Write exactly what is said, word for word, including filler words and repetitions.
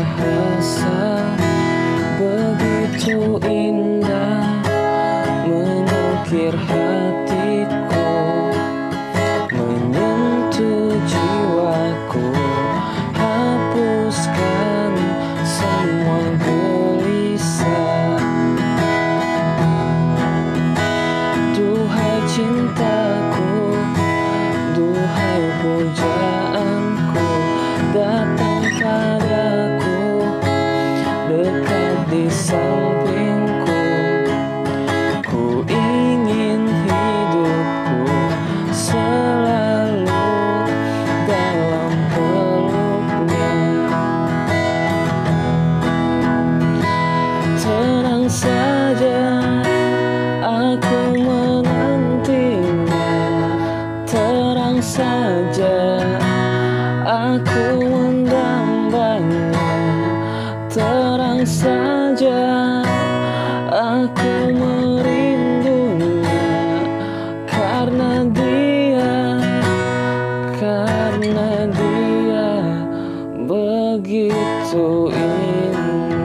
bahasa begitu indah mengukir hatiku, menyentuh jiwaku, hapuskan semua gelisah. Duhai cintaku, duhai pujaanku, datang padaku, dekat di sampingku. Ku ingin hidupku selalu dalam peluknya. Tenang saja, aku menantinya. Terang saja, aku mendambanya. Terang saja, aku merindunya. Karena dia, karena dia begitu indah.